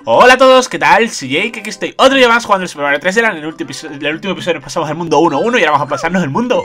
Hola a todos, ¿qué tal? Soy Jake, aquí estoy otro día más jugando el Super Mario 3. En el último episodio nos pasamos el mundo 1-1 y ahora vamos a pasarnos el mundo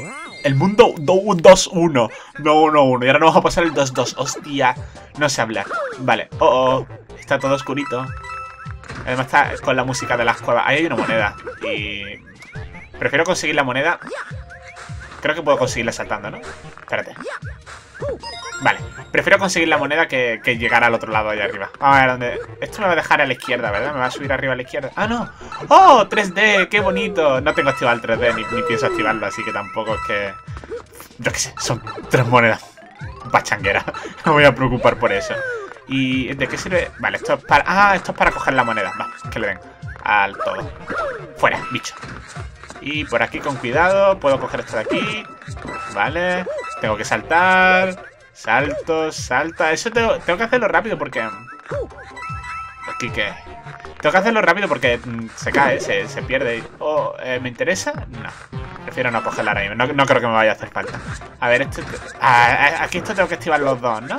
2-1. No 1-1, y ahora nos vamos a pasar el 2-2. Hostia, no sé hablar. Vale, está todo oscurito. Además está con la música de las cuevas. Ahí hay una moneda y prefiero conseguir la moneda. Creo que puedo conseguirla saltando, ¿no? Espérate. Vale, prefiero conseguir la moneda que llegar al otro lado allá arriba. Vamos a ver dónde... Esto me va a dejar a la izquierda, ¿verdad? Me va a subir arriba a la izquierda. ¡Ah, no! ¡Oh! 3D, qué bonito. No tengo activado el 3D, ni pienso activarlo, así que tampoco es que... Yo qué sé, son 3 monedas pachangueras. No me voy a preocupar por eso. ¿Y de qué sirve? Vale, esto es para... Ah, esto es para coger la moneda. Va, que le den al todo. Fuera, bicho. Y por aquí con cuidado, puedo coger esto de aquí. Vale, tengo que saltar. Salto, salta. Eso tengo que hacerlo rápido porque... ¿Aquí qué? Tengo que hacerlo rápido porque se cae, se pierde. ¿Me interesa? No. Prefiero no cogerla ahora mismo. No creo que me vaya a hacer falta. A ver, aquí esto tengo que activar los dos, ¿no?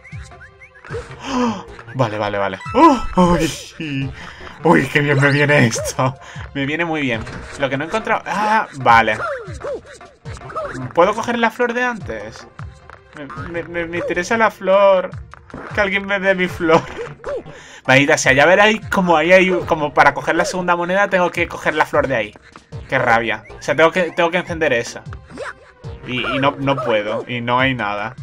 ¡Oh! Vale. Uy, qué bien me viene esto. Me viene muy bien. Lo que no he encontrado... Ah, vale. ¿Puedo coger la flor de antes? Me interesa la flor. Que alguien me dé mi flor. Maldita sea, ya veréis como ahí hay... Como para coger la segunda moneda tengo que coger la flor de ahí. Qué rabia. O sea, tengo que encender esa. Y no puedo. Y no hay nada.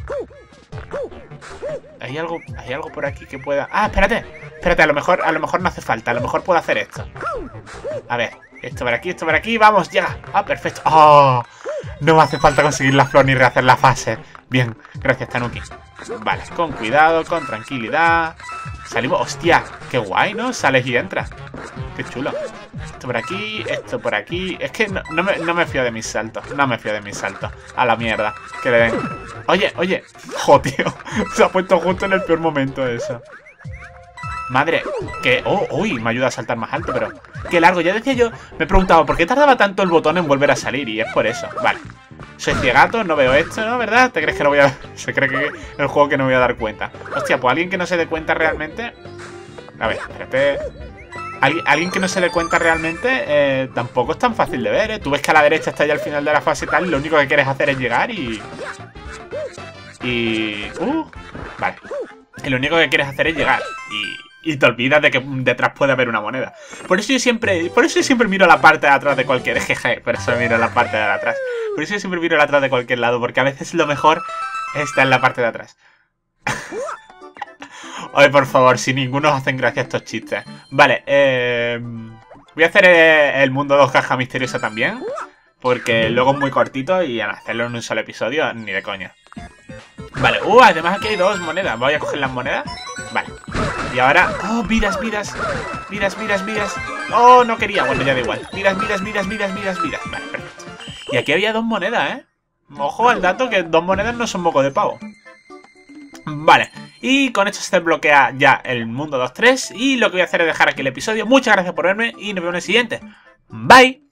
¿Hay algo por aquí que pueda...? ¡Ah, espérate! Espérate, a lo mejor no hace falta. A lo mejor puedo hacer esto. A ver, esto por aquí. ¡Vamos, llega! ¡Ah, perfecto! ¡Oh! No me hace falta conseguir la flor ni rehacer la fase. Bien, gracias, Tanuki. Vale, con cuidado, con tranquilidad. Salimos... ¡Hostia! ¡Qué guay!, ¿no? Sales y entras. ¡Qué chulo! Esto por aquí... Es que no me fío de mis saltos. No me fío de mis saltos. A la mierda. Que le den... Oye. ¡Jo, tío! Se ha puesto justo en el peor momento eso. Madre, que... ¡Uy! Me ayuda a saltar más alto, pero... ¡Qué largo! Ya decía yo... Me he preguntado ¿por qué tardaba tanto el botón en volver a salir? Y es por eso. Vale. Soy ciegato, no veo esto, ¿no? ¿Verdad? ¿Te crees que no voy a...? Se cree que el juego que no me voy a dar cuenta. Hostia, pues alguien que no se dé cuenta realmente... A ver, espérate... Alguien que no se dé cuenta realmente tampoco es tan fácil de ver, ¿eh? Tú ves que a la derecha está ya al final de la fase y tal, y lo único que quieres hacer es llegar y... Vale. Y lo único que quieres hacer es llegar y te olvidas de que detrás puede haber una moneda. Por eso yo siempre miro la parte de atrás de cualquier... Jeje, por eso miro la parte de atrás. Por eso yo siempre miro la atrás de cualquier lado, porque a veces lo mejor está en la parte de atrás. Ay, por favor, si ninguno os hacen gracia estos chistes. Vale, voy a hacer el mundo 2 caja misteriosa también. Porque luego es muy cortito y al hacerlo en un solo episodio, ni de coña. Vale, además aquí hay 2 monedas. Voy a coger las monedas. Vale. Y ahora... ¡Oh, vidas! ¡Oh, no quería! Bueno, ya da igual. Vidas. Vale, perfecto. Y aquí había 2 monedas, ¿eh? Ojo al dato que 2 monedas no son moco de pavo. Vale, y con esto se desbloquea ya el mundo 2-3. Y lo que voy a hacer es dejar aquí el episodio. Muchas gracias por verme y nos vemos en el siguiente. Bye.